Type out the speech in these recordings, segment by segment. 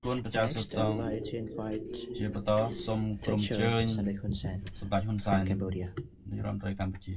tuânประชาสุดตองเชียร์ปตอสมกรมเชิญสมบัติฮุนไซน์ในรัฐกัมพูชี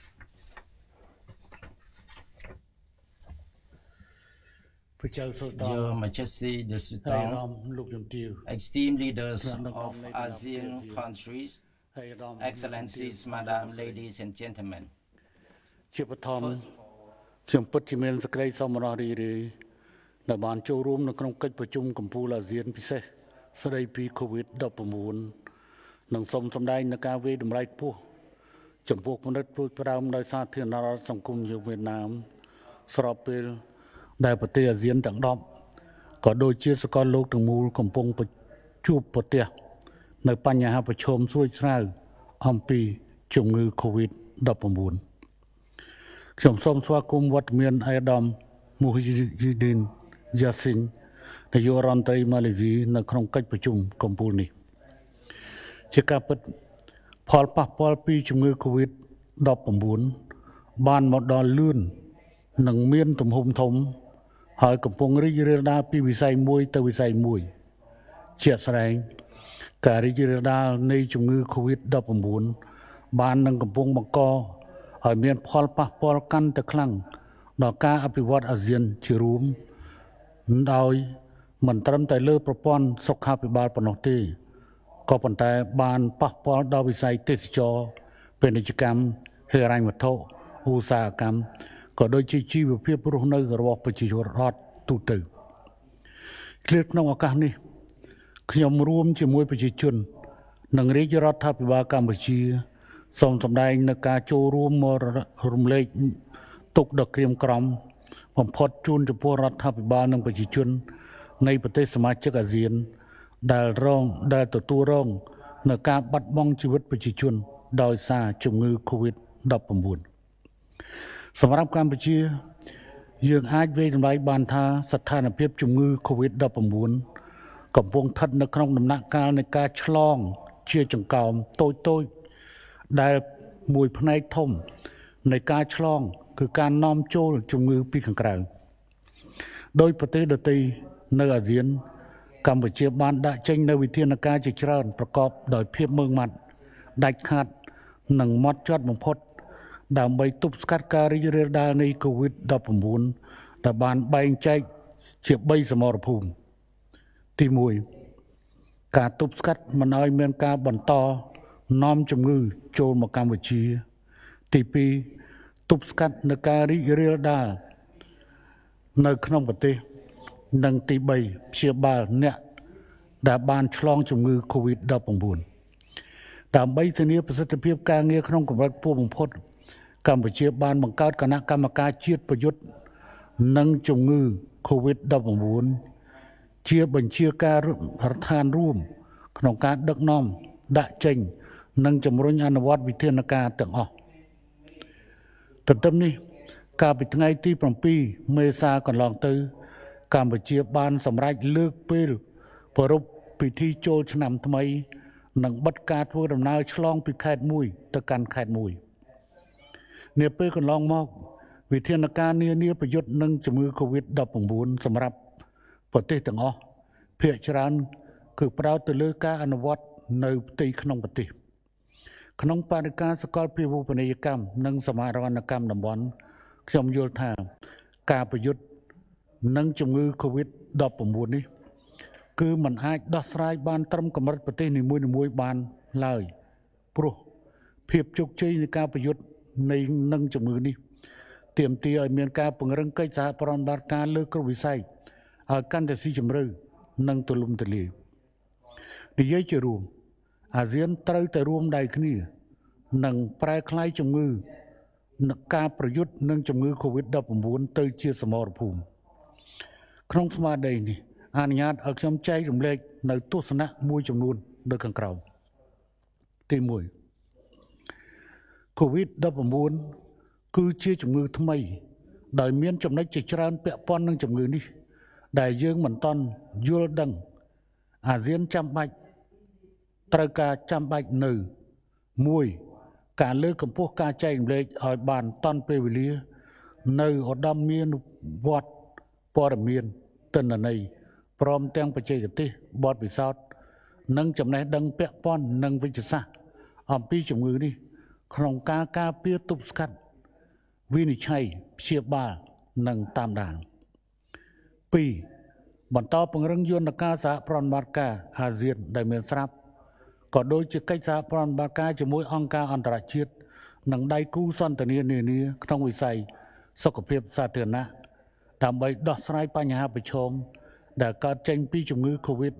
Your Majesty the Sultan, esteemed leaders of ASEAN countries, Excellencies, Madam, ladies and gentlemen. ជាបឋមខ្ញុំពិតជាមានសេចក្តីសោមនស្សរីករាយដែលបានចូលរួមនៅក្នុងកិច្ចប្រជុំកំពូលអាស៊ានពិសេសស្តីពី COVID-19 និងសូមសម្ដែងនូវការវាយតម្លៃខ្ពស់ចំពោះគំនិតព្រួយបារម្ភដោយសាធារណរដ្ឋសង្គមយើងវៀតណាមស្របពេលដែលប្រទេសអាស៊ានទាំង10ក៏ដូចជាសកលលោកទាំងមូលកំពុងជួបប្រទះនៅបញ្ហាប្រឈមស្រួចស្រាវអំពីជំងឺ COVID-19 ខ្ញុំសូមស្វាគមន៍វត្តមានអាយដាមមូហ៊ីឌីនយ៉ាស៊ីននាយករដ្ឋមន្ត្រីម៉ាឡេស៊ីនៅក្នុងកិច្ចប្រជុំកំពូលនេះជាការពិតផលប៉ះពាល់ពីជំងឺ COVID-19 បានមកដល់លឿននិងមានទំហំធំហើយកំពុងរីករាលដាលពីវិស័យមួយទៅវិស័យមួយជាក់ស្ដែងការរីករាលដាលនៃជំងឺ COVID-19 បាននឹងកំពុងបង្កឲ្យមានផលប៉ះពាល់កាន់តែខ្លាំងដល់ការអភិវឌ្ឍអាស៊ានជារួមដោយមិនត្រឹមតែលើប្រព័ន្ធសុខាភិបាលប៉ុណ្ណោះទេក៏ប៉ុន្តែបានប៉ះពាល់ដល់វិស័យទេសចរណ៍ពាណិជ្ជកម្មហិរញ្ញវត្ថុឧស្សាហកម្មក៏ដូចជាជីវភាពរស់នៅរបស់ប្រជាពលរដ្ឋទូទៅក្នុងឱកាសនេះខ្ញុំរួមជាមួយប្រជាជននិងរាជរដ្ឋាភិបាលកម្ពុជាសូមសម្ដែងនៅការចូលរួមមករំលែកទុក្ខដ៏ក្រៀមក្រំបំផុតជូនចំពោះរដ្ឋាភិបាលនិងប្រជាជននៃប្រទេសសមាជិកអាស៊ានដែលទទួលរងនៅការបាត់បង់ជីវិតប្រជាជនដោយសារជំងឺ COVID-19 សម្រាប់កម្ពុជាយើងអាចវាយតម្លៃបានថាស្ថានភាពជំងឺ COVID-19 កំពុងស្ថិតនៅក្នុងដំណាក់កាលនៃការឆ្លងជាចង្កោមតូចៗដែលមួយផ្នែកធំនៃការឆ្លងគឺការនាំចូលជំងឺពីខាងក្រៅដោយប្រទេសដទៃនៅអាស៊ានកម្ពុជាបានដាក់ចេញនូវវិធានការជាច្រើនប្រកបដោយភាពម៉ឺងម៉ាត់ដាច់ខាតនិងម៉ត់ចត់បំផុតដើម្បីទប់ស្កាត់ការរីករាលដាលនៃ COVID-19 ដែលបានបែងចែកជា3សមរភូមិទី1ការទប់ស្កាត់មិនឲ្យមានការបន្តនាំជំងឺចូលមកកម្ពុជាទី2ទប់ស្កាត់នៅការរីករាលដាលនៅក្នុងប្រទេសនិងទី3ព្យាបាលអ្នកដែលបានឆ្លងជំងឺ COVID-19 ដើម្បីធានាប្រសិទ្ធភាពការងារក្នុងកម្រិតខ្ពស់បំផុតកម្ពុជាបានបង្កើតគណៈកម្មការជាតិប្រយុទ្ធនឹងជំងឺ COVID-19 ជាបញ្ជាការរដ្ឋានរួមក្នុងការដឹកនាំដាក់ចេញនិងជំរុញអនុវត្តវិធានការទាំងអស់ទន្ទឹមនេះកាលពីថ្ងៃទី7មេសាកន្លងទៅកម្ពុជាបានសម្រេចលើកពេលប្រារព្ធពិធីចូលឆ្នាំថ្មីនិងបិទការធ្វើដំណើរឆ្លងពីខេត្តមួយទៅកាន់ខេត្តមួយនាពេលកន្លងមកវិធានការនានាប្រយុទ្ធនឹងជំងឺ COVID-19 សម្រាប់ប្រទេសទាំងអស់ភាគច្រើនគឺផ្ដោតទៅលើការអនុវត្តនៅផ្ទៃក្នុងប្រទេសក្នុងបរិការសកលភាវូបនីយកម្មនិងសមាហរណកម្មតំបន់ខ្ញុំយល់ថាការប្រយុទ្ធនឹងជំងឺ COVID-19 នេះគឺมันអាចដោះស្រាយបានត្រឹមកម្រិតប្រទេសនីមួយៗបានឡើយព្រោះភាពជោគជ័យនៃការប្រយុទ្ធនៃនឹងជំងឺនេះទាមទារឲ្យមានការពង្រឹងកិច្ចសហប្រតិបត្តិការលើគ្រប់វិស័យឲ្យកាន់តែស៊ីជម្រៅនិងទូលំទូលាយនិយាយជារួមអាស៊ានត្រូវតែរួមដៃគ្នានិងប្រែក្លាយជំងឺការប្រយុទ្ធនឹងជំងឺ COVID-19 ទៅជាសមរភូមិក្នុងស្មារតីនេះអនុញ្ញាតឲ្យខ្ញុំចែករំលែកនៅទស្សនៈមួយចំនួននៅខាងក្រោមទី1 COVID-19 គឺជាជំងឺថ្មីដោយមានចំណុចជាច្រើនពាក់ព័ន្ធនឹងជំងឺនេះដែលយើងមិនទាន់យល់ដឹងអាស៊ានចាំបាច់ត្រូវការចាំបាច់នៅ1ការលើកកម្ពស់ការចែករំលែកឲ្យបានតាន់ពេលវេលានៅឧត្តមមានវត្តព័ត៌មានទិន្នន័យพร้อมแต่งปัจจัยกติบอดพิสอดนังจำแนกดังเปะป้อนนังวิจารณ์อัมพีจมือนี่ขนมกากาเปียตุบสกัดวินิจฉัยเชียบานังตามด่านปีบรรเทาปังเรื่องยนต์กาสะพรอนบาร์กาอาเซียนได้เมียนสรับก็โดยจะใกล้สะพรอนบาร์กาจะมวยองค์การอันตรายជាតិนังได้กู้ซ่อนตะเนียนี้ขนมวิสัยสุขภาพสาธารณะทำไปดอกสไลปัญหาประชมแต่การเจงปีจมือโควิด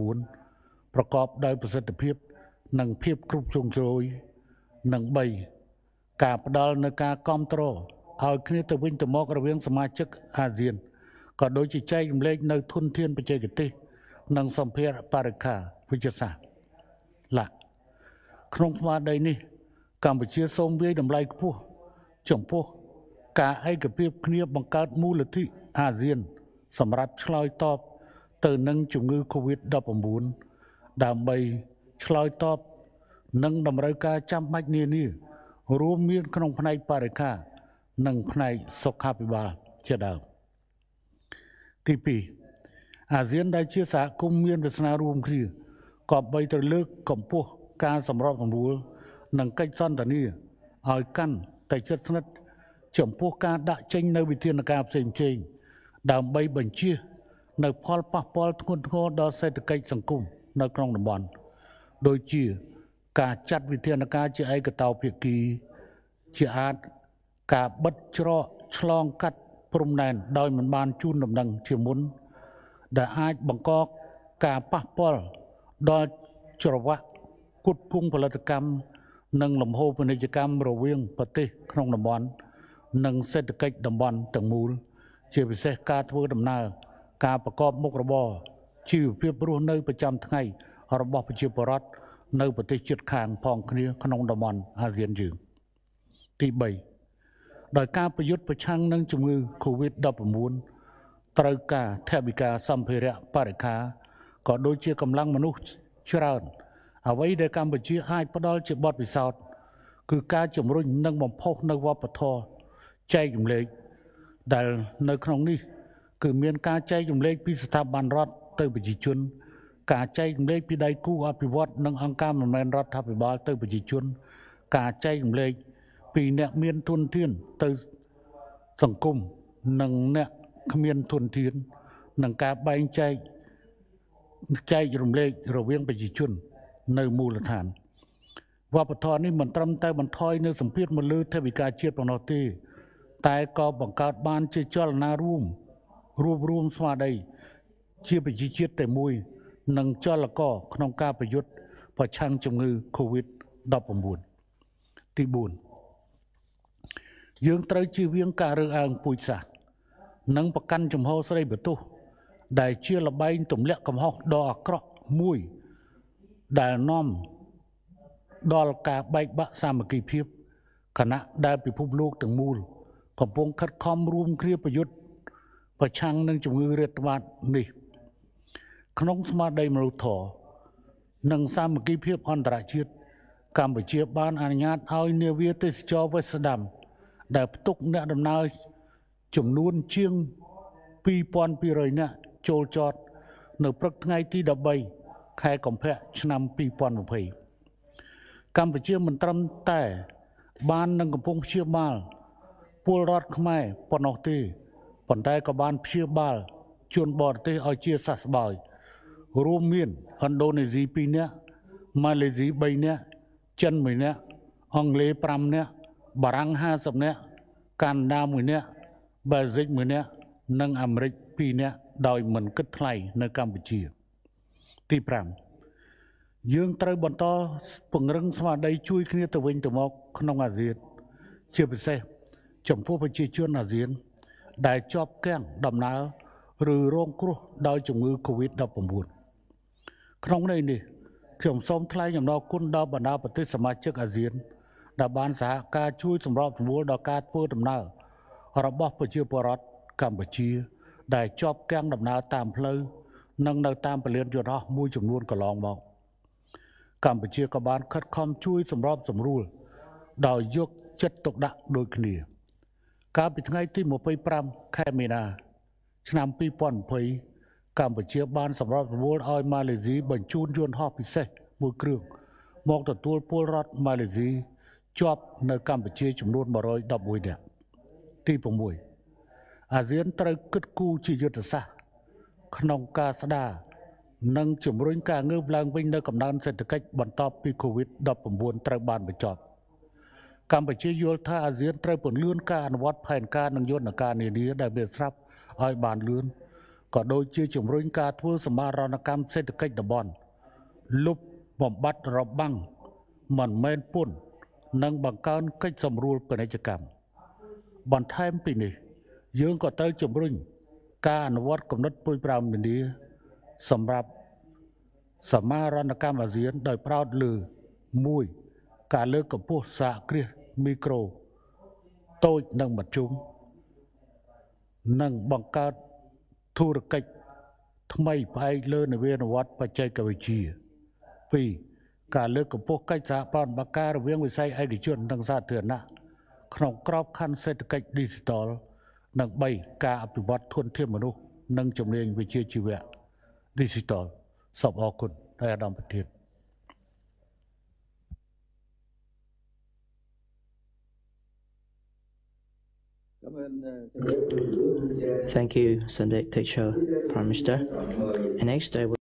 -19ประกอบโดยประสิทธิภาพนังเพียบกรุบชงโจยนังใบกาบดอลในการคอมโตรเอาคณิตวินตมอกระเวียงสมาชิกอาเซียนก็โดยจิตใจเล็กในทุนเทียนปัจจัยกิตินังสัมเพรปาริคาวิจารณ์ละขนมมาใดนี้กัมพูชีทรงเวียดำไลผู้จมพวกกาให้กับเพียบเคลียบบังการมูลที่อาเซียนสำหรับชลอยตอบเติมนังจุงือโควิด-19ดามใบชลอยตอบนังดำเนินการจำไม่เนียนี่รวมมีขนมภายปาริคานังภายสุขาภิบาลเชื่อดาวที่ปีอาเซียนได้เชื่อสากุมเมียนศาสนารวมคือก่อใบตะลึกกับพวกการสำรองสมบูรณ์นังใกล้ซ่อนแต่นี้เอากันแต่เชิดสนัดจมพวกการด่าเจงในวิทยาการเสียงเจงดามใบบัญชีในพอลปะพอลทุนโคดอเศรษฐกิจสังคมในกรงน้ำบอลโดยจีการจัดวิทยาการจะไอกระเตาเพียกีจะอาจการบัดเจาะฉลองกัดพรมแดนโดยมันบานจูนดำดังเชื่อมุนได้อาจบังกอกการปะพอลโดยจรวะกุดพุ่งผลิตกรรมนังลำโพเป็นกิจกรรมระเวียงปฏิกรงน้ำบอลนังเศรษฐกิจดำบอลต่างมูลเชื่อพิเศษการทัวร์ดำนาการประกอบมุกระบอชีวเพียบรู้ในประจำทั้งระบบประชาปรัฐในประเทศจุดขางพองคณีขนมดำบอลอาเซียนยืนที่ใบโดยการประยุทธ์ประชังนังจมือโควิด-19ตรากาแทบิกาสัมเพระปาริคาก็โดยเชื่อกำลังมนุษย์เชื่อรันเอาไว้ในการบัญชีให้พดอลเจ็บบอดวิสาทคือการจมรุ่งนังบ่มพกในวัปทอใจกลุ่มเล็กแต่ในครั้งนี้คือมีการใจกลุ่มเล็กพิสถาบันรัฐเติมประชาชนการใจกลุ่มเล็กพิได้กู้อภิวัตนังองค์การมันแมนรัฐภิบาลเติมประชาชนการใจกลุ่มเล็กปีเนี่ยมีทุนเทียนเติมสังคมนังเนี่ยมีทุนเทียนนังการใบใจกลุ่มเล็กระเวียงประชาชนในมูลฐานวัปทอนี่มันตรำแต่มันถอยในสัมพิษมันลือเทวิกาเชียบปนอตีแต่ก็บังการบ้านเชื่อนารูมสมาได้เชียบไปเชียแต่มวยนังเจ้าละก็ขนมกาประยุทธ์ประชังจมือโควิด-19ที่บุญยังไตรชีวิงการเรื่องอ่างปุยศาสนังประกันจมหอสไลเบตุได้เชื่อละใบตุ่มเละกำหอกดอกเคราะมวยได้น้อมดอลกาใบบะสามกีเพียบคณะได้ไปพบโลกถึงมูลของพงคัดคอมรวมเคลียประยุทธ์ประชังนังจมือเรียตวัดนี่ขนมสมาได้มรุถอนังสามกีเพียบอันตรายชีตการไปเชียบบ้านอนุญาตเอาเนเวียติสจอเวสดัมได้ตุกเนดำนาจมนูนเชียงปีปอนปีเลยเนี่ยโจลจอดในปรักไงที่ดับใบใครกำแพะชนำปีปอนมาเพยการไปเชียมันตรำแต่บ้านนังกำพงเชียมาลปูรอดขมายปนอตีปนแต่กับบ้านเชียบาลชวนบอดตีเอาเชียสัสบอยรวมมีนอินโดนีเซียปีเนี้ยมาเลเซียใบเนี้ยจันมือเนี้ยอังเลปรำเนี้ยบารัง50เนี้ยกันดามือเนี้ยบราซิลมือเนี้ยนังอเมริกปีเนี้ยโดยเหมือนกึศไทยในกัมพูชีที่ปรำยังไตรบรรทอปงรังสมาได้ช่วยคณีตะเวนตะมอกขนมอาเซียนเชื่อไปเสจมพวกประชาชนอาเซียนได้จอบแก้งดำน้ำหรือโรงครัวโดยจมือโควิด-19ขนมในนี่เขียมส้มทลายอย่างเราคุณดาวบรรดาประเทศสมาชิกอาเซียนดาบานสาการช่วยสำรองสมบูรณ์ดอกการเพื่อดำน้ำระบบประชาปรัฐกัมพูชีได้จอบแก้งดำน้ำตามเพลนังตามไปเรียนอยู่นะมวยจำนวนก็ลองบอกกัมพูชีกับบานคัดคอมช่วยสำรองสมรูลโดยยกจัดตกดักโดยคณีการปิดไงที่หมู่ไปปรำแค่เมนาชนำปีปอนเพยកម្ពុជាបានសម្របសម្រួលឲ្យម៉ាឡេស៊ីបញ្ជូនយន្តហោះពិសេសមួយគ្រឿងមកទទួលពលរដ្ឋម៉ាឡេស៊ីជាប់នៅកម្ពុជាចំនួន111នាក់ទី6អាស៊ានត្រូវគិតគូរជាយុទ្ធសាស្ត្រក្នុងការស្ដារនិងជំរុញការងើបឡើងវិញនៅកំណើនសេដ្ឋកិច្ចបន្ទាប់ពី COVID-19 ត្រូវបានបញ្ចប់កម្ពុជាយល់ថាអាស៊ានត្រូវពន្លឿនការអនុវត្តផែនការនិងយន្តការនានាដែលមានស្រាប់ឲ្យបានលឿនក៏ដូចជាជំរុញការធ្វើសមាហរណកម្មសេដ្ឋកិច្ចតំបន់លុបបំបត្តិរបាំងមិនមែនពន្ធនិងបង្កើនកិច្ចសម្រួលពាណិជ្ជកម្មបន្ថែមពីនេះយើងក៏ត្រូវជំរុញការអនុវត្តគំនិតព្រួយបារម្ភនានាសម្រាប់សមាហរណកម្មអាស៊ានដោយផ្ដោតលើ 1. ការលើកកម្ពស់សហគ្រាសមីក្រូតូចនិងមធ្យមនិងបង្កើតធុរកិច្ចថ្មីផ្អែកលើនវានុវត្តន៍បច្ចេកវិទ្យា 2. ការលើកកម្ពស់កិច្ចសហប្រតិបត្តិការរវាងវិស័យឯកជននិងសាធារណៈក្នុងក្របខ័ណ្ឌសេដ្ឋកិច្ច Digital និង 3. ការអភិវឌ្ឍធនធានមនុស្សនិងជំនាញវិជ្ជាជីវៈ Digital សូមអរគុណអាដាមប្រធាន Thank you, Sandeep Teacher, Prime Minister. And next, I will